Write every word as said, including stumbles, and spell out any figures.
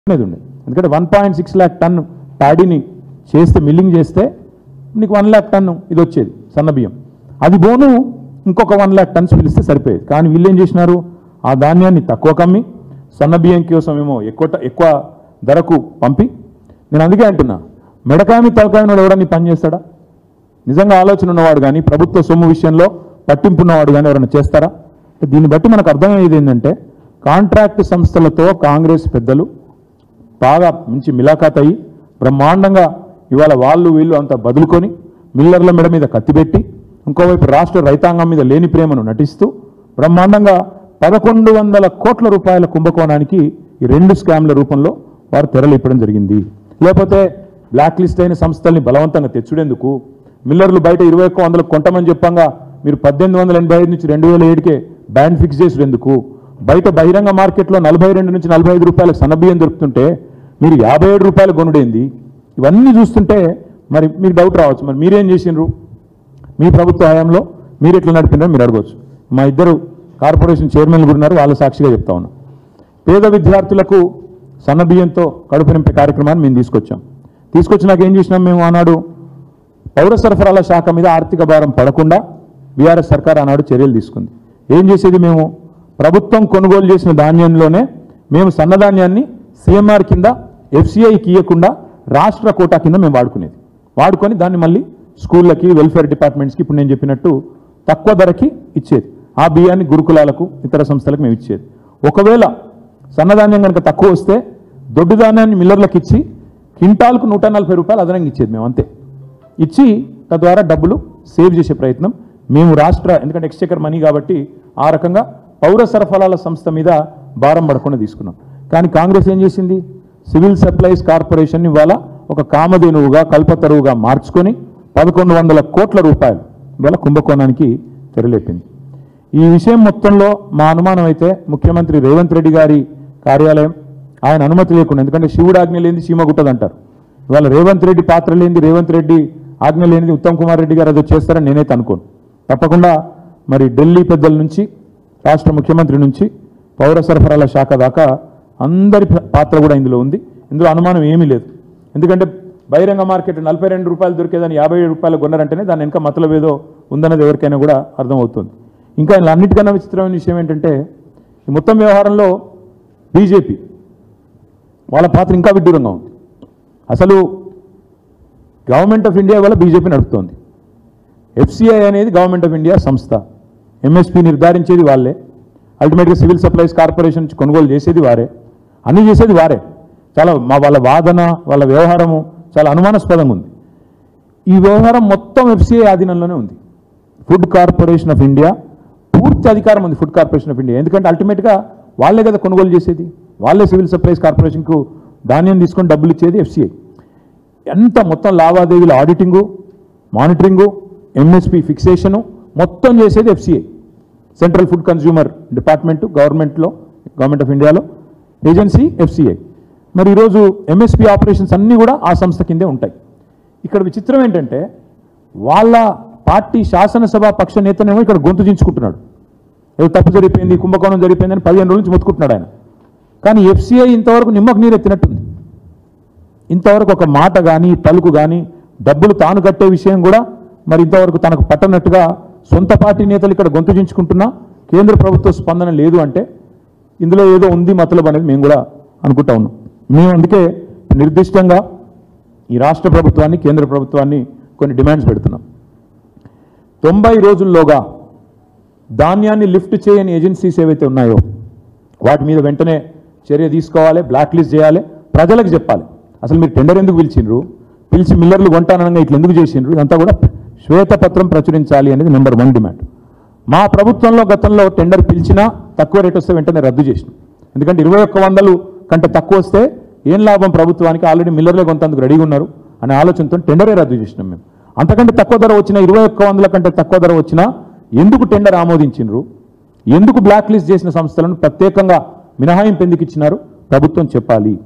ఎందుకంటే one point six lakh ton ప్యాడీని చేస్తే మిల్లింగ్ చేస్తే నీకు వన్ ల్యాక్ టన్ను ఇది వచ్చేది సన్న బియ్యం. అది బోను ఇంకొక వన్ ల్యాక్ టన్స్ పిలిస్తే సరిపోయేది. కానీ వీళ్ళు ఏం చేసినారు, ఆ ధాన్యాన్ని తక్కువ కమ్మి సన్న బియ్యం కోసం ఏమో ఎక్కువ ఎక్కువ ధరకు పంపి. నేను అందుకే అంటున్నా, మెడకామి తలకాయని ఎవడని పని చేస్తాడా? నిజంగా ఆలోచన ఉన్నవాడు కానీ ప్రభుత్వ సొమ్ము విషయంలో పట్టింపు ఉన్నవాడు కానీ ఎవరైనా చేస్తారా? దీన్ని బట్టి మనకు అర్థమయ్యేది ఏంటంటే, కాంట్రాక్ట్ సంస్థలతో కాంగ్రెస్ పెద్దలు బాగా మంచి మిలాఖాత్ అయ్యి బ్రహ్మాండంగా ఇవాళ వాళ్ళు వీళ్ళు అంతా బదులుకొని మిల్లర్ల మెడ మీద కత్తిపెట్టి ఇంకోవైపు రాష్ట్ర రైతాంగం మీద లేని ప్రేమను నటిస్తూ బ్రహ్మాండంగా పదకొండు వందల కోట్ల రూపాయల కుంభకోణానికి ఈ రెండు స్కామ్ల రూపంలో వారు తెరలిప్పడం జరిగింది. లేకపోతే బ్లాక్ లిస్ట్ అయిన సంస్థల్ని బలవంతంగా తెచ్చుడేందుకు, మిల్లర్లు బయట ఇరవై ఒక్క వందలకు కొంటమని చెప్పంగా మీరు పద్దెనిమిది వందల ఎనభై ఐదు నుంచి రెండు వేల ఏడుకే బ్యాండ్ ఫిక్స్ చేసేందుకు, బయట బహిరంగ మార్కెట్లో నలభై రెండు నుంచి నలభై ఐదు రూపాయలకు సన్నబియ్యం దొరుకుతుంటే మీరు యాభై ఏడు రూపాయలు కొనుడేంది? ఇవన్నీ చూస్తుంటే మరి మీకు డౌట్ రావచ్చు, మరి మీరేం చేసిండ్రు, మీ ప్రభుత్వ హయాంలో మీరు ఎట్లా నడిపినారో మీరు అడగవచ్చు. మా ఇద్దరు కార్పొరేషన్ చైర్మన్లు కూడా ఉన్నారు, వాళ్ళ సాక్షిగా చెప్తా ఉన్నాం. పేద విద్యార్థులకు సన్నబియ్యంతో కడుపు నింపే కార్యక్రమాన్ని మేము తీసుకొచ్చాం. తీసుకొచ్చినాక ఏం చేసినాం, మేము ఆనాడు పౌర సరఫరాల శాఖ మీద ఆర్థిక భారం పడకుండా బీఆర్ఎస్ సర్కార్ ఆనాడు చర్యలు తీసుకుంది. ఏం చేసేది, మేము ప్రభుత్వం కొనుగోలు చేసిన ధాన్యంలోనే మేము సన్నధాన్యాన్ని సీఎంఆర్ కింద ఎఫ్సిఐకి ఇవ్వకుండా రాష్ట్ర కోటా కింద మేము వాడుకునేది. వాడుకొని దాన్ని మళ్ళీ స్కూళ్ళకి వెల్ఫేర్ డిపార్ట్మెంట్స్కి ఇప్పుడు నేను చెప్పినట్టు తక్కువ ధరకి ఇచ్చేది. ఆ బియ్యాన్ని గురుకులాలకు ఇతర సంస్థలకు మేము ఇచ్చేది. ఒకవేళ సన్నధాన్యం కనుక తక్కువ వస్తే దొడ్డు ధాన్యాన్ని మిల్లర్లకు ఇచ్చి క్వింటాల్కు నూట నలభై రూపాయలు అదనంగా ఇచ్చేది. మేము అంతే ఇచ్చి తద్వారా డబ్బులు సేవ్ చేసే ప్రయత్నం మేము రాష్ట్ర, ఎందుకంటే ఎక్స్చెకర్ మనీ కాబట్టి ఆ రకంగా పౌర సరఫరాల సంస్థ మీద భారం పడకుండా తీసుకున్నాం. కానీ కాంగ్రెస్ ఏం చేసింది, సివిల్ సప్లైస్ కార్పొరేషన్ ఇవాళ ఒక కామధేనువుగా కల్పతరువుగా మార్చుకొని పదకొండు వందల కోట్ల రూపాయలు ఇవాళ కుంభకోణానికి తెరలేపింది. ఈ విషయం మొత్తంలో మా అనుమానం అయితే ముఖ్యమంత్రి రేవంత్ రెడ్డి గారి కార్యాలయం ఆయన అనుమతి లేకుండా, ఎందుకంటే శివుడు ఆజ్ఞ లేనిది సీమ గుట్టదంటారు. ఇవాళ రేవంత్ రెడ్డి పాత్ర లేనిది, రేవంత్ రెడ్డి ఆజ్ఞ లేనిది ఉత్తమ్ కుమార్ రెడ్డి గారు అదో చేస్తారని నేనైతే అనుకోను. తప్పకుండా మరి ఢిల్లీ పెద్దల నుంచి రాష్ట్ర ముఖ్యమంత్రి నుంచి పౌర సరఫరాల శాఖ దాకా అందరి పాత్ర కూడా ఇందులో ఉంది. ఇందులో అనుమానం ఏమీ లేదు. ఎందుకంటే బహిరంగ మార్కెట్ నలభై రెండు రూపాయలు దొరికేదాన్ని యాభై ఏడు రూపాయలు కొన్నారంటేనే దాని వెనక మతలబ్ ఏదో ఉందన్నది ఎవరికైనా కూడా అర్థమవుతుంది. ఇంకా ఇలా అన్నిటికన్నా విచిత్రమైన విషయం ఏంటంటే, ఈ మొత్తం వ్యవహారంలో బీజేపీ వాళ్ళ పాత్ర ఇంకా విడ్డూరంగా ఉంది. అసలు గవర్నమెంట్ ఆఫ్ ఇండియా వల్ల బీజేపీ నడుపుతోంది. ఎఫ్సిఐ అనేది గవర్నమెంట్ ఆఫ్ ఇండియా సంస్థ, ఎంఎస్పీ నిర్ధారించేది వాళ్ళే, అల్టిమేట్గా సివిల్ సప్లైస్ కార్పొరేషన్ నుంచి కొనుగోలు చేసేది వారే, అన్నీ చేసేది వారే. చాలా మా వాళ్ళ వాదన వాళ్ళ వ్యవహారము చాలా అనుమానాస్పదంగా ఉంది. ఈ వ్యవహారం మొత్తం ఎఫ్సిఐ ఆధీనంలోనే ఉంది. ఫుడ్ కార్పొరేషన్ ఆఫ్ ఇండియా పూర్తి అధికారం ఉంది ఫుడ్ కార్పొరేషన్ ఆఫ్ ఇండియా. ఎందుకంటే అల్టిమేట్గా వాళ్ళే కదా కొనుగోలు చేసేది, వాళ్ళే సివిల్ సప్లైస్ కార్పొరేషన్కు ధాన్యం తీసుకొని డబ్బులు ఇచ్చేది ఎఫ్సిఐ. ఎంత మొత్తం లావాదేవీల ఆడిటింగు, మానిటరింగు, ఎంఎస్పీ ఫిక్సేషను మొత్తం చేసేది FCI. Central food consumer department గవర్నమెంట్లో, గవర్నమెంట్ ఆఫ్ ఇండియాలో ఏజెన్సీ ఎఫ్సిఐ. మరి ఈరోజు ఎంఎస్పీ ఆపరేషన్స్ అన్నీ కూడా ఆ సంస్థ కిందే ఉంటాయి. ఇక్కడ విచిత్రం ఏంటంటే, వాళ్ళ పార్టీ శాసనసభ పక్ష నేతనేమో ఇక్కడ గొంతు దించుకుంటున్నాడు, ఏదో తప్పు జరిగిపోయింది, కుంభకోణం జరిగిపోయిందని పదిహేను రోజుల నుంచి మొత్తుకుంటున్నాడు ఆయన. కానీ ఎఫ్సిఐ ఇంతవరకు నిమ్మకు నీరు ఎత్తినట్టుంది. ఇంతవరకు ఒక మాట కానీ పలుకు కానీ డబ్బులు తాను కట్టే విషయం కూడా మరి ఇంతవరకు తనకు పట్టనట్టుగా సొంత పార్టీ నేతలు ఇక్కడ గొంతు దించుకుంటున్నా కేంద్ర ప్రభుత్వ స్పందన లేదు అంటే ఇందులో ఏదో ఉంది మతలబ్ అనేది మేము కూడా అనుకుంటా ఉన్నాం. మేము అందుకే నిర్దిష్టంగా ఈ రాష్ట్ర ప్రభుత్వాన్ని, కేంద్ర ప్రభుత్వాన్ని కొన్ని డిమాండ్స్ పెడుతున్నాం. తొంభై రోజుల్లోగా ధాన్యాన్ని లిఫ్ట్ చేయని ఏజెన్సీస్ ఏవైతే ఉన్నాయో వాటి మీద వెంటనే చర్య తీసుకోవాలి, బ్లాక్ లిస్ట్ చేయాలి, ప్రజలకు చెప్పాలి. అసలు మీరు టెండర్ ఎందుకు పిలిచిండ్రు, పిలిచి మిల్లర్లు కొంటానంగా ఇట్లా ఎందుకు చేసిండ్రు, ఇదంతా కూడా శ్వేతపత్రం ప్రచురించాలి అనేది నెంబర్ వన్ డిమాండ్. మా ప్రభుత్వంలో గతంలో టెండర్ పిలిచినా తక్కువ రేట్ వస్తే వెంటనే రద్దు చేసినాం. ఎందుకంటే ఇరవై ఒక్క వందలు కంటే తక్కువ వస్తే ఏం లాభం ప్రభుత్వానికి, ఆల్రెడీ మిల్లర్లే కొంతందుకు రెడీగా ఉన్నారు అనే ఆలోచనతో టెండరే రద్దు చేసినాం మేము. అంతకంటే తక్కువ ధర వచ్చినా, ఇరవై ఒక్క వందల కంటే తక్కువ ధర వచ్చినా ఎందుకు టెండర్ ఆమోదించిండ్రు, ఎందుకు బ్లాక్ లిస్ట్ చేసిన సంస్థలను ప్రత్యేకంగా మినహాయింపు ఎందుకు ఇచ్చినారు ప్రభుత్వం చెప్పాలి.